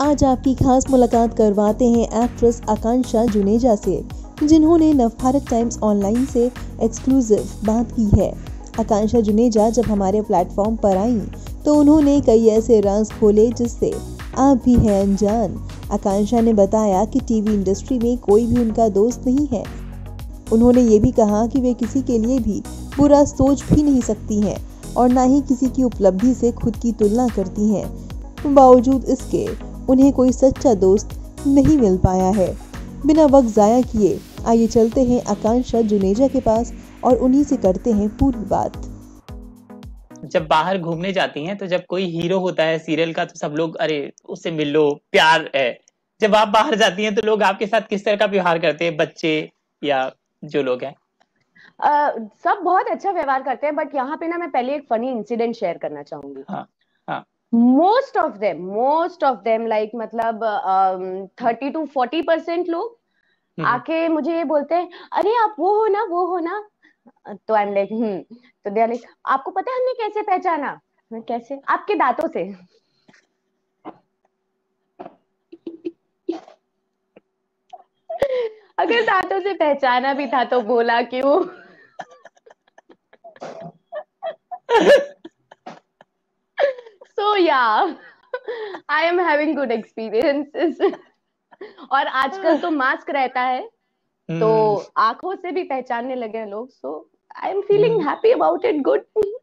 आज आपकी खास मुलाकात करवाते हैं एक्ट्रेस आकांक्षा जुनेजा से, जिन्होंने नवभारत टाइम्स ऑनलाइन से एक्सक्लूसिव बात की है। आकांक्षा जुनेजा जब हमारे प्लेटफॉर्म पर आईं तो उन्होंने कई ऐसे राज खोले जिससे आप भी हैं अनजान। आकांक्षा ने बताया कि टीवी इंडस्ट्री में कोई भी उनका दोस्त नहीं है। उन्होंने ये भी कहा कि वे किसी के लिए भी बुरा सोच भी नहीं सकती हैं और ना ही किसी की उपलब्धि से खुद की तुलना करती हैं। बावजूद इसके उन्हें कोई सच्चा दोस्त नहीं मिल पाया है। बिना वक्त जाया किए आइए चलते हैं आकांक्षा जुनेजा के पास और उन्हीं से करते हैं पूरी बात। जब बाहर घूमने जाती हैं तो जब कोई हीरो होता है सीरियल का तो सब लोग अरे उससे मिल लो, प्यार है। जब आप बाहर जाती हैं तो लोग आपके साथ किस तरह का व्यवहार करते हैं, बच्चे या जो लोग हैं? सब बहुत अच्छा व्यवहार करते हैं, बट यहाँ पे ना मैं पहले एक फनी इंसिडेंट शेयर करना चाहूंगी। हाँ हाँ। मोस्ट ऑफ देम लाइक मतलब 30 to 40% लोग आके मुझे ये बोलते हैं, अरे आप वो हो ना। तो आई एम लाइक तो दे आर लाइक, आपको पता है हमने कैसे पहचाना? मैं कैसे? आपके दांतों से। अगर दांतों से पहचाना भी था तो बोला क्यों? So yeah, I am having good experiences. और आजकल तो मास्क रहता है तो आंखों से भी पहचानने लगे हैं लोग। So I am feeling happy about it, good.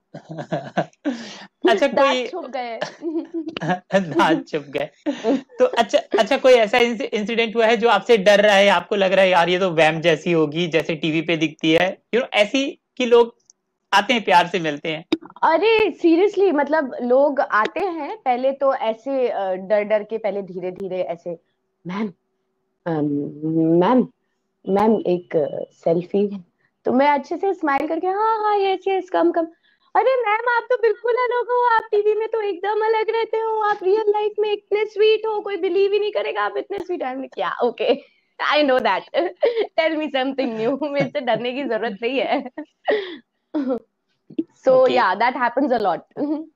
अच्छा, कोई छुप गए। दांत छुप गए तो अच्छा कोई ऐसा इंसिडेंट हुआ है जो आपसे डर रहा है, आपको लग रहा है यार ये तो वैम जैसी होगी जैसे टीवी पे दिखती है, ऐसी कि लोग आते हैं प्यार से मिलते हैं? अरे सीरियसली, मतलब लोग आते हैं पहले तो ऐसे डर डर के, पहले धीरे धीरे ऐसे, मैम मैम मैम एक सेल्फी। तो मैं अच्छे से स्माइल करके हाँ हाँ यस कम। अरे मैम आप तो बिल्कुल अलग हो, आप टीवी में तो एकदम अलग रहते हो, आप रियल लाइफ में इतने स्वीट हो, कोई बिलीव ही नहीं करेगा आप इतने स्वीट। आई एम क्या okay, I know that, tell me something new. मेरे से डरने की जरूरत नहीं है। So yeah that happens a lot.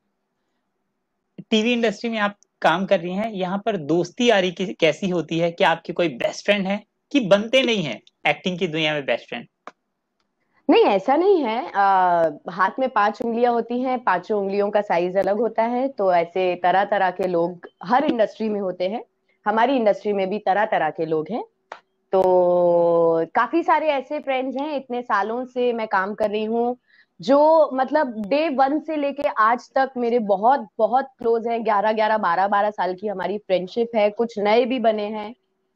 TV industry में आप काम कर रही हैं, यहाँ पर दोस्ती यारी कैसी होती है? क्या आपकी कोई बेस्ट फ्रेंड है कि बनते नहीं है एक्टिंग की दुनिया में बेस्ट फ्रेंड? नहीं, ऐसा नहीं है। हाथ में 5 उंगलियां होती हैं, 5 उंगलियों का साइज अलग होता है। तो ऐसे तरह तरह के लोग हर इंडस्ट्री में होते हैं। हमारी इंडस्ट्री में भी तरह तरह के लोग हैं। तो काफी सारे ऐसे फ्रेंड्स हैं, इतने सालों से मैं काम कर रही हूँ, जो मतलब डे 1 से लेके आज तक मेरे बहुत बहुत क्लोज हैं। 11 12 साल की हमारी फ्रेंडशिप है। कुछ नए भी बने हैं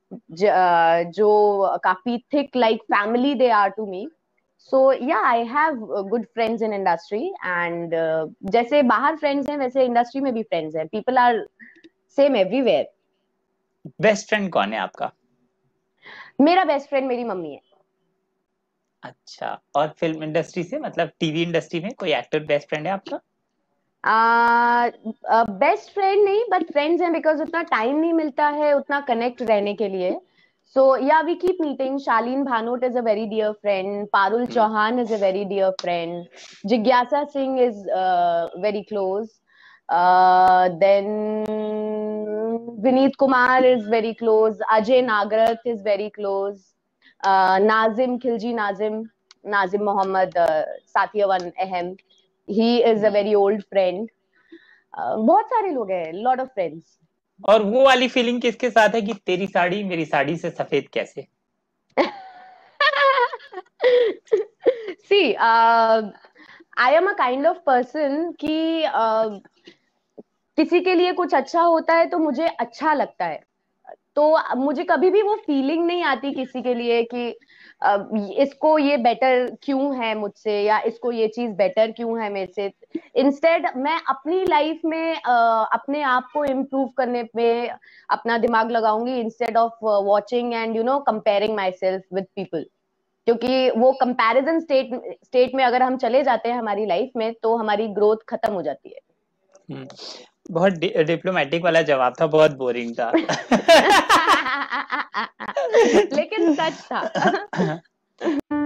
जो काफी thick, like family they are to me. So yeah, I have good friends in industry and जैसे बाहर फ्रेंड्स हैं वैसे इंडस्ट्री में भी फ्रेंड्स हैं। People are same everywhere. Best friend कौन है आपका? मेरा बेस्ट फ्रेंड मेरी मम्मी है। अच्छा, और फिल्म इंडस्ट्री से, मतलब टीवी इंडस्ट्री में कोई एक्टर बेस्ट फ्रेंड है आपका? बेस्ट फ्रेंड नहीं, बट फ्रेंड्स हैं, बिकॉज उतना टाइम नहीं मिलता है उतना कनेक्ट रहने के लिए। So yeah, we keep meeting. Shaleen Bhanot is a very dear friend. Parul Chauhan is a very dear friend. Jigyasa Singh is very close. Then Vineet Kumar is very close. Ajay Nagarath is very close. Nazim Khilji Nazim Mohammed Satyavan Ahem. He is a very old friend. बहुत सारे लोग हैं, lot of friends. और वो वाली feeling किसके साथ है कि तेरी साड़ी मेरी साड़ी से सफेद कैसे? See, I am a kind of person कि किसी के लिए कुछ अच्छा होता है तो मुझे अच्छा लगता है। तो मुझे कभी भी वो फीलिंग नहीं आती किसी के लिए कि इसको ये बेटर क्यों है मुझसे, या इसको ये चीज बेटर क्यों है मेरे से। इंस्टेड मैं अपनी लाइफ में अपने आप को इम्प्रूव करने पे अपना दिमाग लगाऊंगी, instead of watching and comparing myself with people. क्योंकि वो कंपैरिजन स्टेट में अगर हम चले जाते हैं हमारी लाइफ में तो हमारी ग्रोथ खत्म हो जाती है। बहुत डिप्लोमेटिक वाला जवाब था, बहुत बोरिंग था। लेकिन सच था।